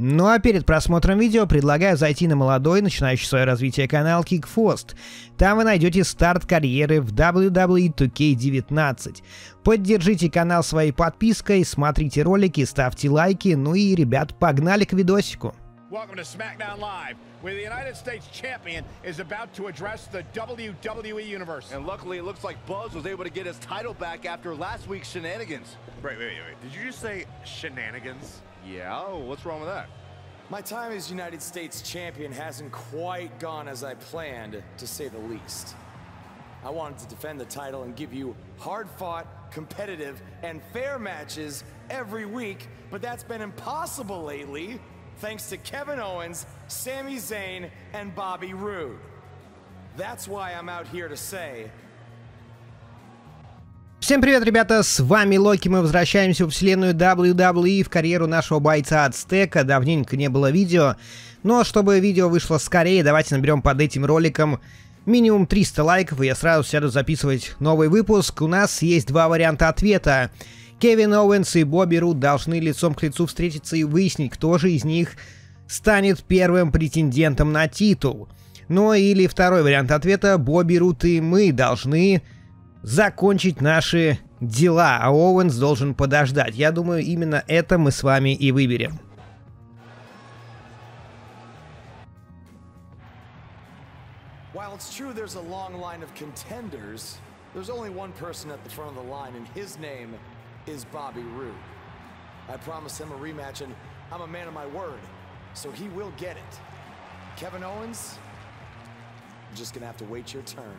Ну а перед просмотром видео предлагаю зайти на молодой, начинающий свое развитие канал Kickforce. Там вы найдете старт карьеры в WWE 2K19. Поддержите канал своей подпиской, смотрите ролики, ставьте лайки, ну и, ребят, погнали к видосику. Welcome to SmackDown Live, where the United States Champion is about to address the WWE Universe. And luckily, it looks like Buzz was able to get his title back after last week's shenanigans. Wait. Did you just say shenanigans? Yeah, what's wrong with that? My time as United States Champion hasn't quite gone as I planned, to say the least. I wanted to defend the title and give you hard-fought, competitive, and fair matches every week, but that's been impossible lately. Thanks to Kevin Owens, Sami Zayn, and Bobby Roode. That's why I'm out here to say... Всем привет, ребята, с вами Локи, мы возвращаемся в вселенную WWE, в карьеру нашего бойца Ацтека. Давненько не было видео, но чтобы видео вышло скорее, давайте наберем под этим роликом минимум 300 лайков, и я сразу сяду записывать новый выпуск. У нас есть два варианта ответа. Кевин Оуэнс и Бобби Руд должны лицом к лицу встретиться и выяснить, кто же из них станет первым претендентом на титул. Ну или второй вариант ответа: Бобби Руд и мы должны закончить наши дела, а Оуэнс должен подождать. Я думаю, именно это мы с вами и выберем. While it's true there's a long line of contenders, there's only one person at the front of the line, and his name is Bobby Roode. I promised him a rematch, and I'm a man of my word, so he will get it. Kevin Owens, you're just gonna have to wait your turn.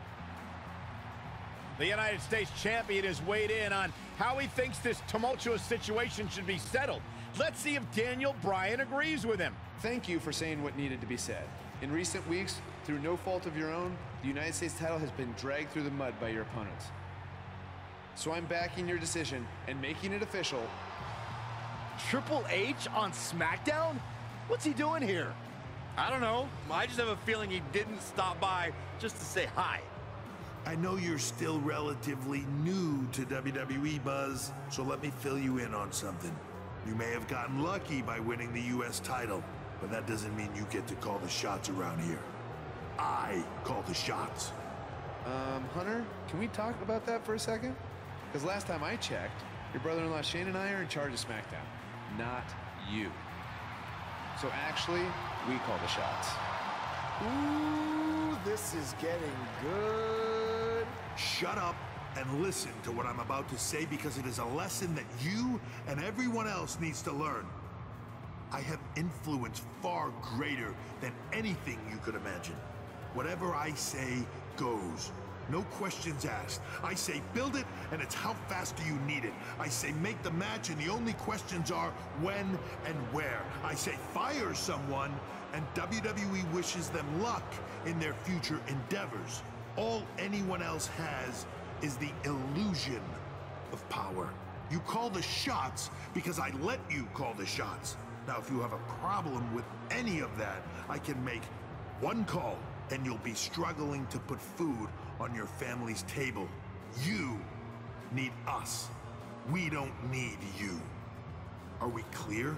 The United States Champion has weighed in on how he thinks this tumultuous situation should be settled. Let's see if Daniel Bryan agrees with him. Thank you for saying what needed to be said. In recent weeks, through no fault of your own, the United States title has been dragged through the mud by your opponents. So I'm backing your decision and making it official. Triple H on SmackDown? What's he doing here? I don't know. I just have a feeling he didn't stop by just to say hi. I know you're still relatively new to WWE, Buzz, so let me fill you in on something. You may have gotten lucky by winning the US title, but that doesn't mean you get to call the shots around here. I call the shots. Hunter, can we talk about that for a second? Because last time I checked, your brother-in-law Shane and I are in charge of SmackDown, not you. So actually, we call the shots. Ooh, this is getting good. Shut up and listen to what I'm about to say, because it is a lesson that you and everyone else needs to learn. I have influence far greater than anything you could imagine. Whatever I say goes. No questions asked. I say build it, and it's how fast do you need it. I say make the match, and the only questions are when and where. I say fire someone, and WWE wishes them luck in their future endeavors. All anyone else has is the illusion of power. You call the shots because I let you call the shots. Now, if you have a problem with any of that, I can make one call, and you'll be struggling to put food on your family's table. You need us. We don't need you. Are we clear?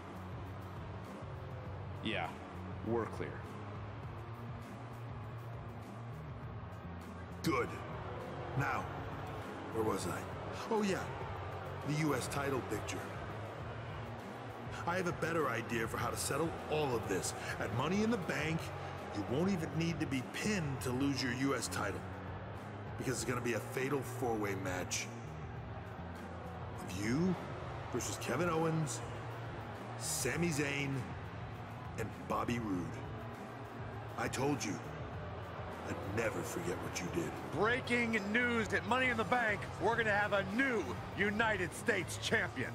Yeah, we're clear. Good. Now, where was I? Oh yeah, the US title picture. I have a better idea for how to settle all of this. At Money in the Bank, you won't even need to be pinned to lose your US title, because it's gonna be a fatal four-way match of you versus Kevin Owens, Sami Zayn, and Bobby Roode. I told you, I'd never forget what you did. Breaking news at Money in the Bank, we're going to have a new United States Champion.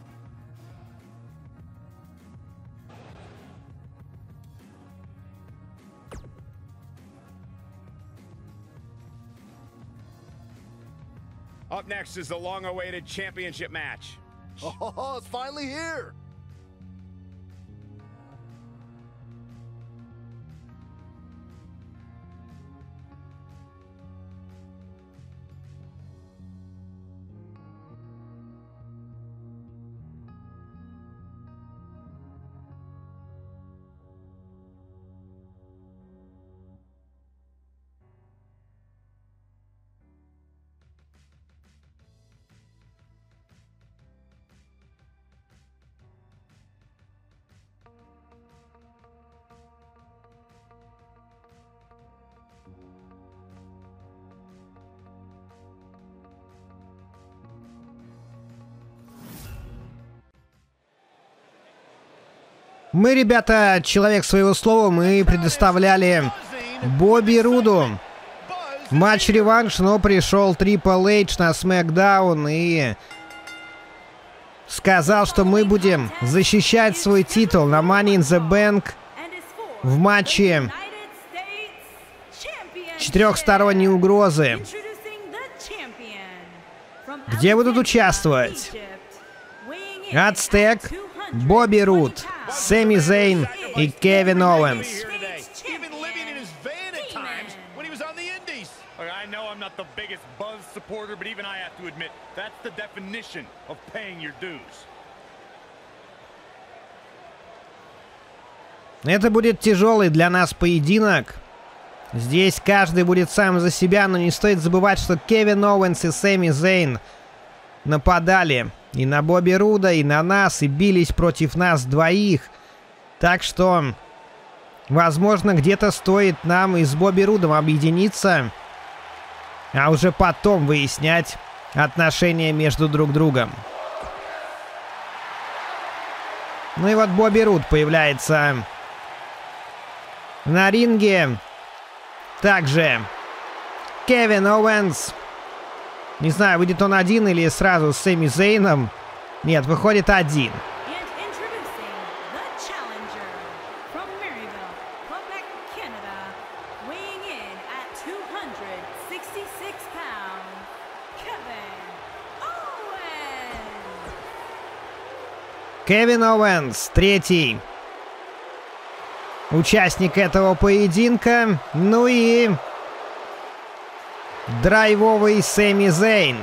Up next is the long-awaited championship match. Oh, it's finally here. Мы, ребята, человек своего слова, мы предоставляли Бобби Руду матч-реванш, но пришел Triple H на SmackDown и сказал, что мы будем защищать свой титул на Money in the Bank в матче четырехсторонней угрозы, где будут участвовать Ацтек, Бобби Руд, Сэмми Зейн и Кевин Оуэнс. Это будет тяжелый для нас поединок. Здесь каждый будет сам за себя, но не стоит забывать, что Кевин Оуэнс и Сэмми Зейн нападали и на Бобби Руда, и на нас, и бились против нас двоих. Так что, возможно, где-то стоит нам и с Бобби Рудом объединиться, а уже потом выяснять отношения между друг другом. Ну и вот Бобби Руд появляется на ринге. Также Кевин Оуэнс. Не знаю, выйдет он один или сразу с Сэмми Зейном. Нет, выходит один. Кевин Оуэнс, третий участник этого поединка. Ну и драйвовый Сэмми Зейн.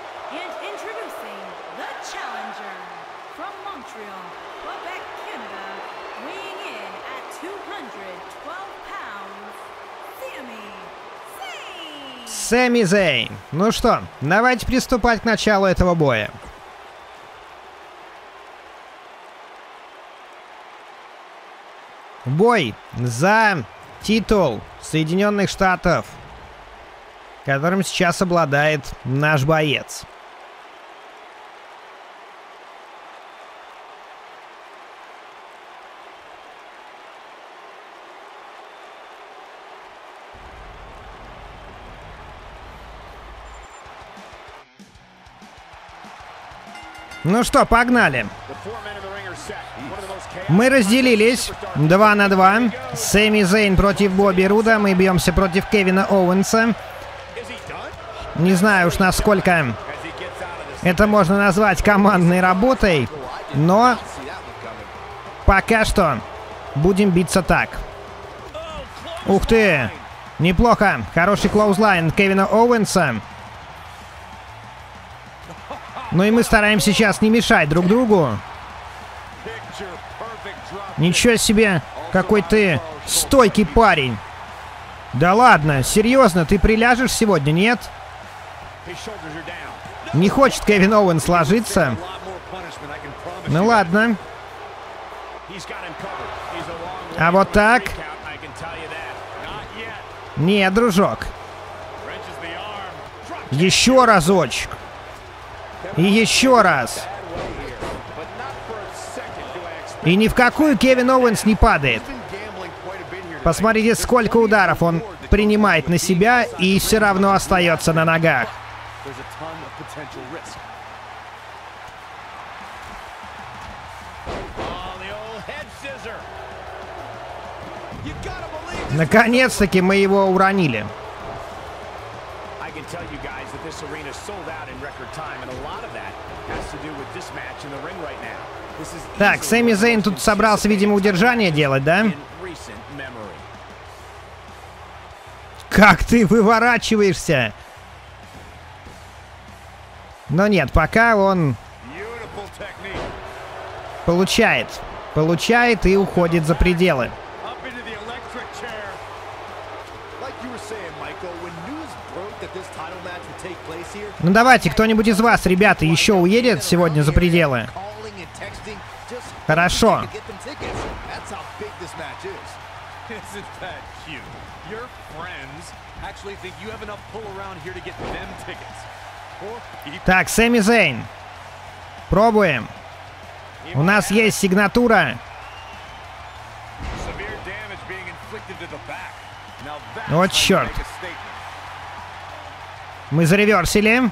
Сэмми Зейн. Ну что, давайте приступать к началу этого боя. Бой за титул Соединенных Штатов, которым сейчас обладает наш боец. Ну что, погнали. Мы разделились 2 на 2. Сэмми Зейн против Бобби Руда. Мы бьемся против Кевина Оуэнса. Не знаю уж, насколько это можно назвать командной работой, но пока что будем биться так. Ух ты! Неплохо. Хороший клоузлайн Кевина Оуэнса. Ну и мы стараемся сейчас не мешать друг другу. Ничего себе, какой ты стойкий парень. Да ладно, серьезно, ты приляжешь сегодня, нет? Не хочет Кевин Оуэнс ложиться. Ну ладно. А вот так? Нет, дружок. Еще разочек. И еще раз. И ни в какую Кевин Оуэнс не падает. Посмотрите, сколько ударов он принимает на себя и все равно остается на ногах. Наконец-таки мы его уронили. Так, Сэмми Зейн тут собрался, видимо, удержание делать, да? Как ты выворачиваешься? Но нет, пока он получает и уходит за пределы. Ну давайте, кто-нибудь из вас, ребята, еще уедет сегодня за пределы? Хорошо. Так, Сэмми Зейн. Пробуем. У нас есть сигнатура. Вот черт. Мы зареверсили.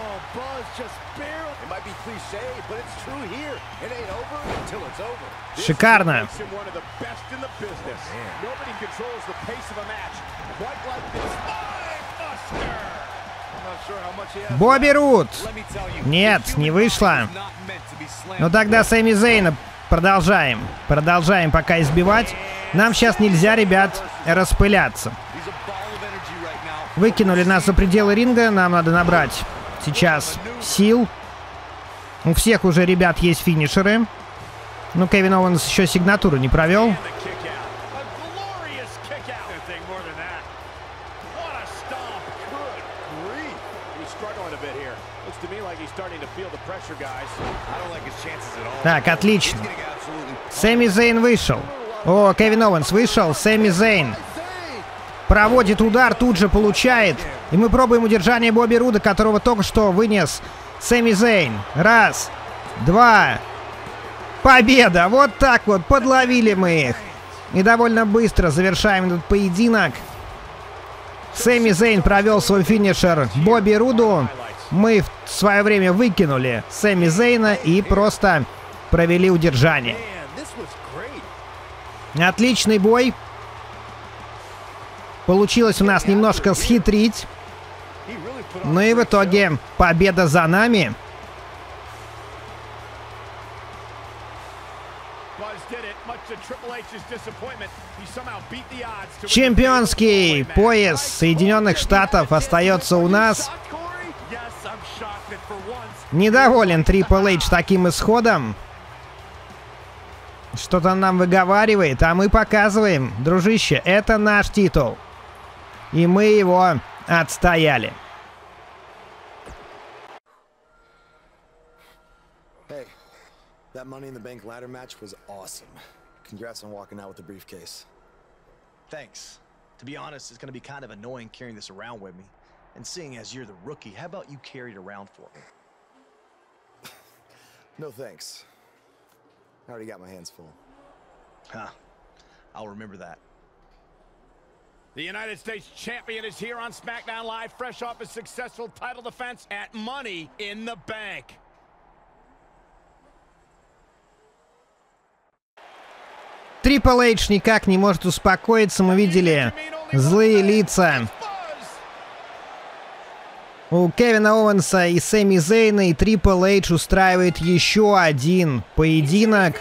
Шикарно. Бобби Руд. Нет, не вышло. Ну тогда Сэмми Зейна продолжаем. Продолжаем пока избивать. Нам сейчас нельзя, ребят, распыляться. Выкинули нас за пределы ринга. Нам надо набрать сейчас сил. У всех уже ребят есть финишеры. Ну, Кевин Оуэнс еще сигнатуру не провел. Так, отлично. Сэмми Зейн вышел. О, Кевин Оуэнс вышел. Сэмми Зейн проводит удар, тут же получает. И мы пробуем удержание Бобби Руда, которого только что вынес Сэмми Зейн. Раз, два. Победа! Вот так вот, подловили мы их. И довольно быстро завершаем этот поединок. Сэмми Зейн провел свой финишер Бобби Руду. Мы в свое время выкинули Сэмми Зейна и просто провели удержание. Отличный бой. Получилось у нас немножко схитрить. Ну и в итоге победа за нами. Чемпионский пояс Соединенных Штатов остается у нас. Недоволен Трипл Эйдж таким исходом. Что-то нам выговаривает, а мы показываем, дружище, это наш титул. И мы его отстояли. Hey, that Money in the Bank ladder match was awesome. Congrats on walking out with the briefcase. Thanks. To be honest, it's going to be kind of annoying carrying this around with me. And seeing as you're the rookie, how about you carry it around for me? No thanks. I already got my hands full. Huh. I'll remember that. The United States Champion is here on SmackDown Live, fresh off his successful title defense at Money in the Bank. Трипл Эйдж никак не может успокоиться. Мы видели злые лица у Кевина Оуэнса и Сэмми Зейна, и Трипл Эйдж устраивает еще один поединок.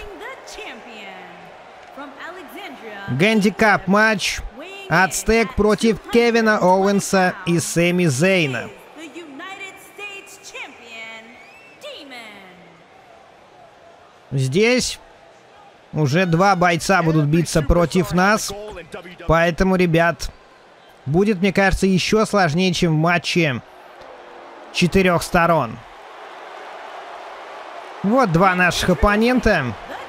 Гандикап матч. Ацтек против Кевина Оуэнса и Сэмми Зейна. Здесь уже два бойца будут биться против нас. Поэтому, ребят, будет, мне кажется, еще сложнее, чем в матче 4 сторон. Вот два наших оппонента.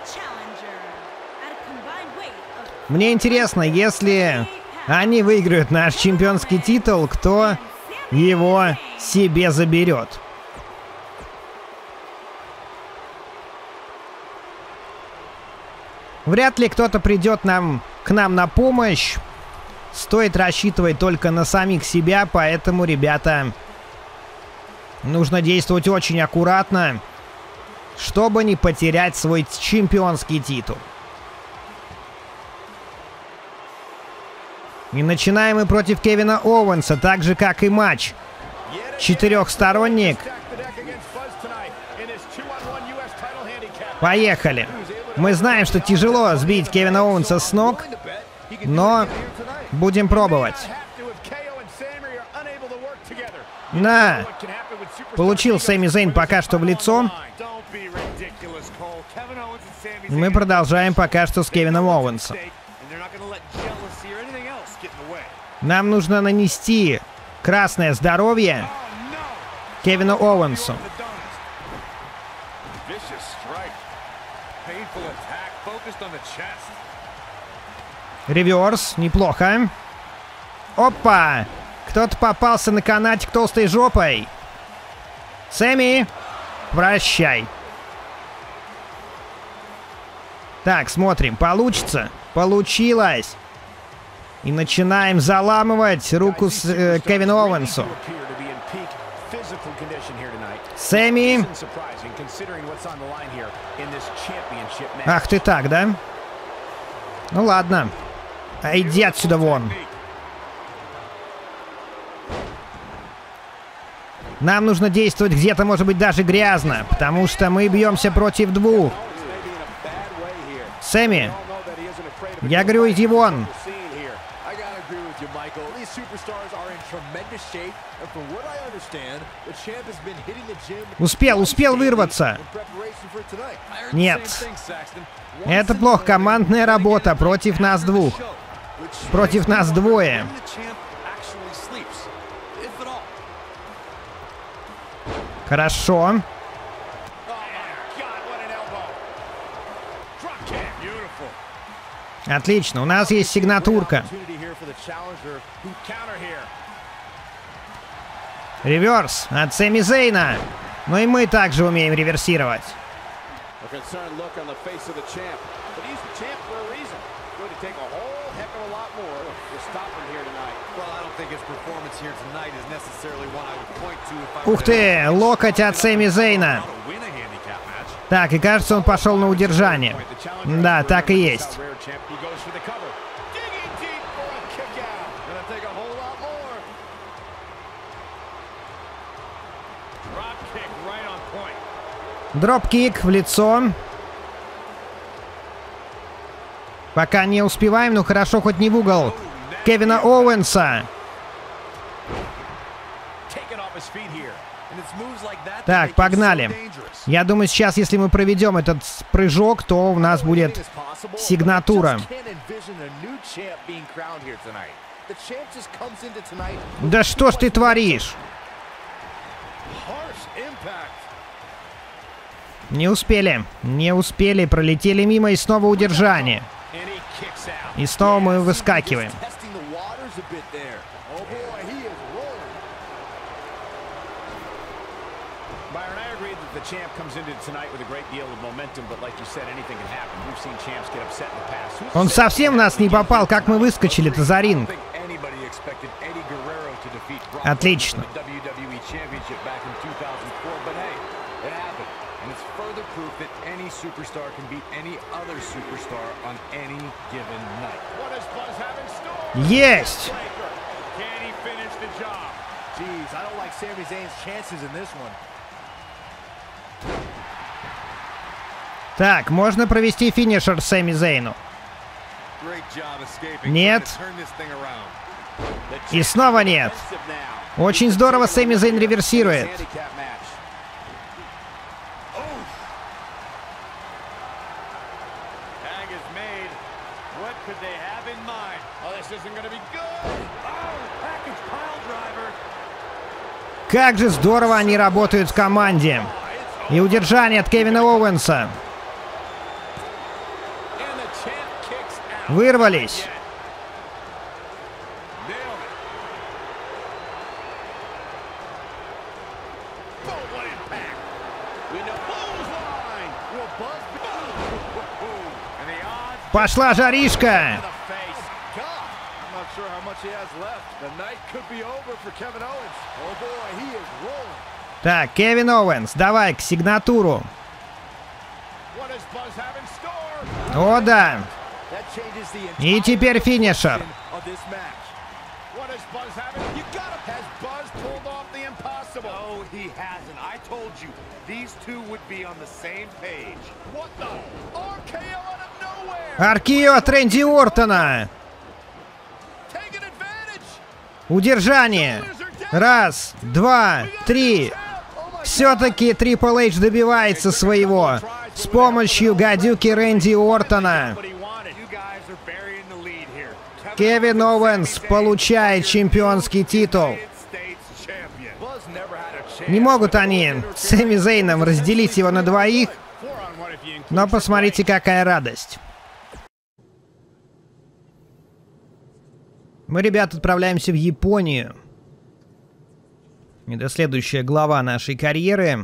Мне интересно, если они выиграют наш чемпионский титул, кто его себе заберет. Вряд ли кто-то придет к нам на помощь. Стоит рассчитывать только на самих себя, поэтому, ребята, нужно действовать очень аккуратно, чтобы не потерять свой чемпионский титул. И начинаем мы против Кевина Оуэнса, так же, как и матч. 4-сторонник. Поехали. Мы знаем, что тяжело сбить Кевина Оуэнса с ног, но будем пробовать. На! Получил Сэмми Зейн пока что в лицо. Мы продолжаем пока что с Кевином Оуэнсом. Нам нужно нанести красное здоровье Кевину Оуэнсу. Реверс, неплохо. Опа! Кто-то попался на канатик толстой жопой. Сэмми, прощай. Так, смотрим, получится. Получилось. И начинаем заламывать руку с Кевину Оуэнсу. Сэмми. Ах ты так, да? Ну ладно. А иди отсюда вон. Нам нужно действовать где-то, может быть, даже грязно, потому что мы бьемся против двух. Сэмми. Я говорю, иди вон. Успел вырваться. Нет. Это плохо. Командная работа против нас двух. Против нас двое. Хорошо. Отлично, у нас есть сигнатурка. Реверс от Сэмми Зейна. Ну и мы также умеем реверсировать. Ух ты, локоть от Сэмми Зейна. Так, и кажется, он пошел на удержание. Да, так и есть. Дроп-кик в лицо. Пока не успеваем, но хорошо хоть не в угол Кевина Оуэнса. Так, погнали. Я думаю, сейчас, если мы проведем этот прыжок, то у нас будет сигнатура. Да что ж ты творишь? Не успели, пролетели мимо и снова удержание. И снова мы выскакиваем. Он совсем в нас не попал, как мы выскочили-то за ринг. Отлично. Есть! Так, можно провести финишер Сэмми Зейну. Нет. И снова нет. Очень здорово Сэмми Зейн реверсирует. Как же здорово они работают в команде. И удержание от Кевина Оуэнса. Вырвались. Пошла жаришка. Так, Кевин Оуэнс, давай к сигнатуру. О, да. И теперь финишер. Аркио от Рэнди Ортона. Удержание. Раз, два, три. Все-таки Трипл Эйдж добивается своего с помощью гадюки Рэнди Ортона. Кевин Оуэнс получает чемпионский титул. Не могут они с Сэмми Зейном разделить его на двоих, но посмотрите, какая радость. Мы, ребят, отправляемся в Японию. Это следующая глава нашей карьеры.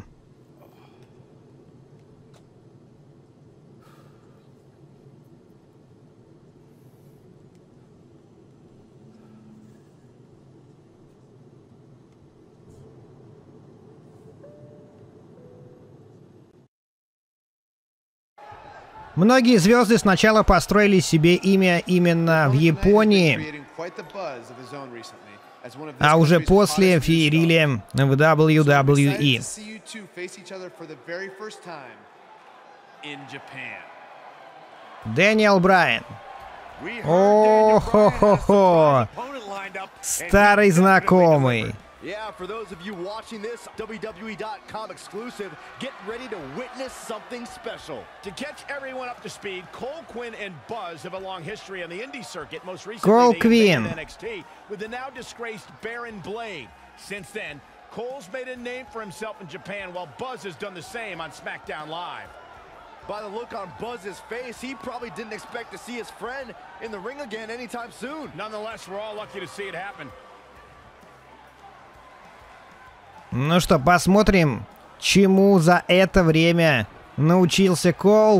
Многие звезды сначала построили себе имя именно в Японии, а уже после феерили в WWE. Дэниел Брайан. О-хо-хо-хо. Старый знакомый. Yeah, for those of you watching this WWE.com exclusive, get ready to witness something special. To catch everyone up to speed, Cole, Quinn, and Buzz have a long history on the indie circuit. Most Cole recently, they Quinn. invaded NXT with the now disgraced Baron Blade. Since then, Cole's made a name for himself in Japan, while Buzz has done the same on SmackDown Live. By the look on Buzz's face, he probably didn't expect to see his friend in the ring again anytime soon. Nonetheless, we're all lucky to see it happen. Ну что, посмотрим, чему за это время научился Кол.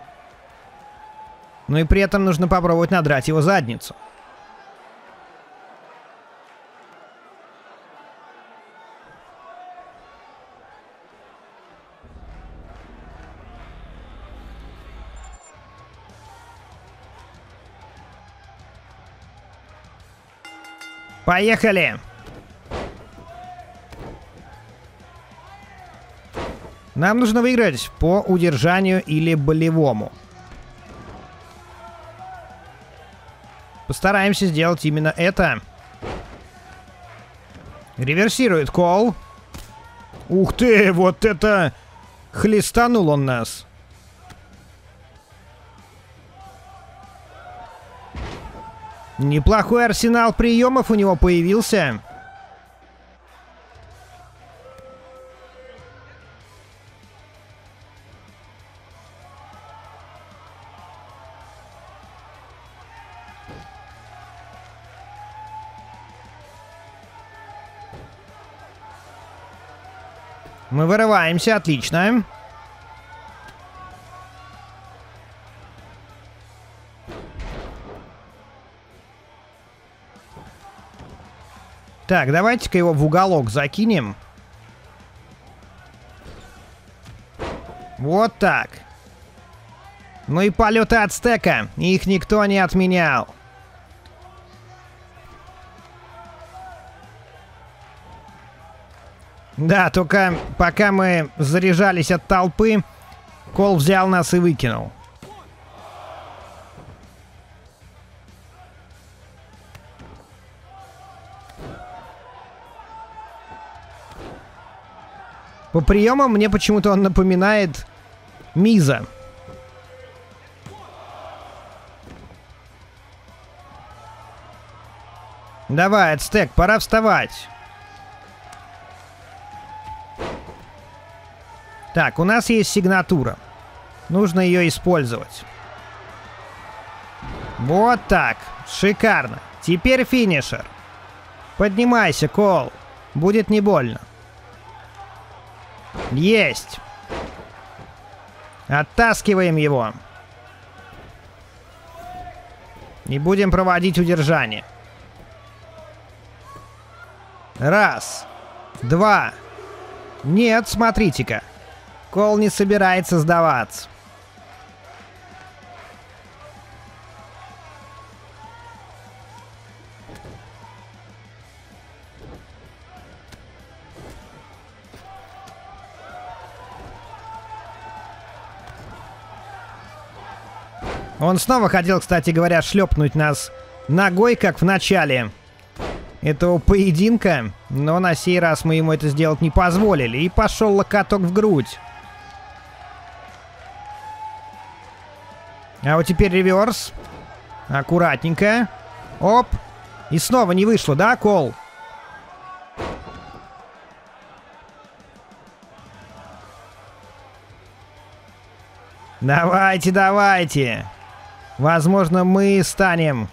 Ну и при этом нужно попробовать надрать его задницу. Поехали! Нам нужно выиграть по удержанию или болевому. Постараемся сделать именно это. Реверсирует Кол. Ух ты, вот это... Хлестанул он нас. Неплохой арсенал приемов у него появился. Мы вырываемся, отлично. Так, давайте-ка его в уголок закинем. Вот так. Ну и полеты Ацтека. Их никто не отменял. Да, только пока мы заряжались от толпы, Кол взял нас и выкинул. По приемам мне почему-то он напоминает Миза. Давай, Ацтек, пора вставать. Так, у нас есть сигнатура. Нужно ее использовать. Вот так. Шикарно. Теперь финишер. Поднимайся, Кол. Будет не больно. Есть. Оттаскиваем его. И будем проводить удержание. Раз. Два. Нет, смотрите-ка. Кол не собирается сдаваться. Он снова хотел, кстати говоря, шлепнуть нас ногой, как в начале этого поединка, но на сей раз мы ему это сделать не позволили, и пошел локоток в грудь. А вот теперь реверс. Аккуратненько. Оп. И снова не вышло, да, Кол? Давайте, давайте. Возможно, мы станем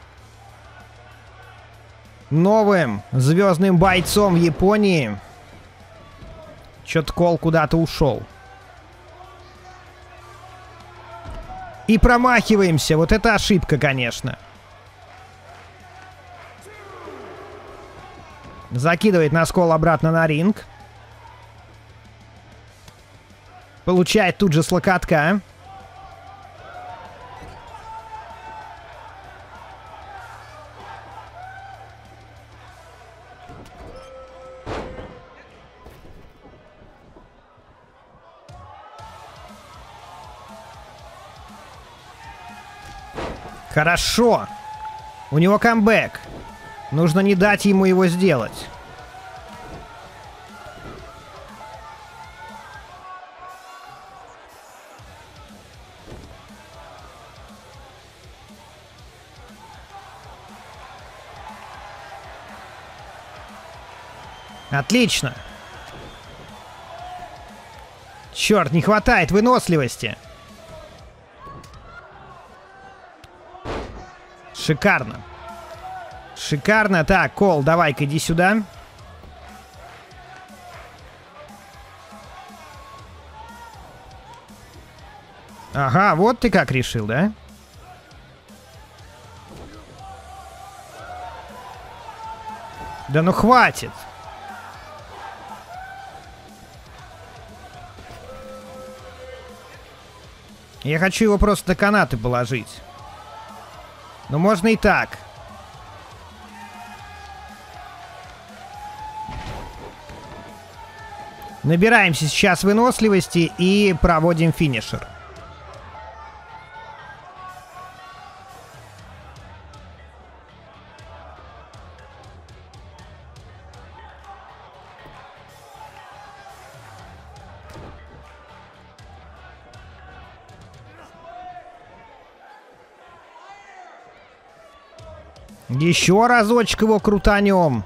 новым звездным бойцом в Японии. Чё-то Кол куда-то ушел. И промахиваемся. Вот это ошибка, конечно. Закидывает нас Кол обратно на ринг. Получает тут же с локотка. Хорошо. У него камбэк. Нужно не дать ему его сделать. Отлично. Черт, не хватает выносливости. Шикарно. Шикарно. Так, Кол, давай-ка иди сюда. Ага, вот ты как решил, да? Да ну хватит. Я хочу его просто на канаты положить. Но можно и так. Набираемся сейчас выносливости и проводим финишер. Еще разочек его крутанем.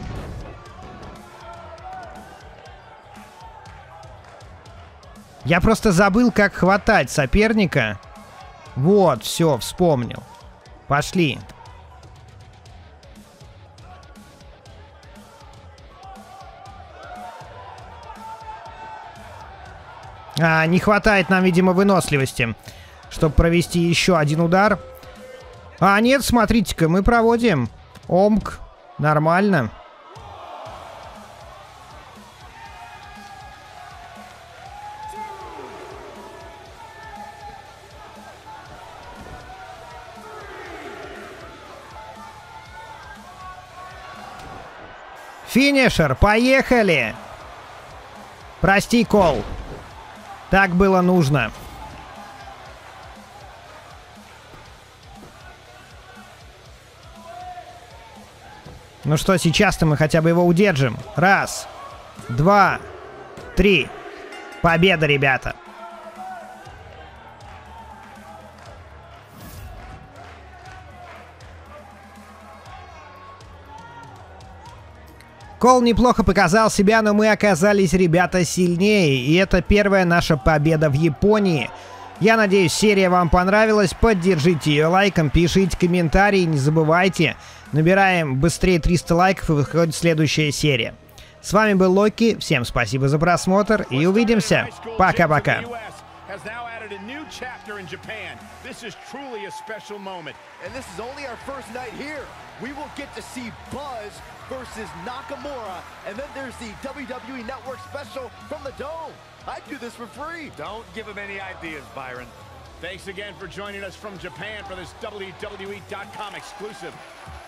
Я просто забыл, как хватать соперника. Вот, все, вспомнил. Пошли. Не хватает нам, видимо, выносливости, чтобы провести еще один удар. Нет, смотрите-ка, мы проводим. Омк. Нормально. Финишер, поехали! Прости, Кол. Так было нужно. Ну что, сейчас-то мы хотя бы его удержим. Раз, два, три. Победа, ребята. Кол неплохо показал себя, но мы оказались, ребята, сильнее. И это первая наша победа в Японии. Я надеюсь, серия вам понравилась. Поддержите ее лайком, пишите комментарии, не забывайте. Набираем быстрее 300 лайков и выходит следующая серия. С вами был Локи. Всем спасибо за просмотр и увидимся. Пока-пока. This is truly a special moment. And this is only our first night here. We will get to see Buzz versus Nakamura. And then there's the WWE Network special from the Dome. I'd do this for free. Don't give him any ideas, Byron. Thanks again for joining us from Japan for this WWE.com exclusive.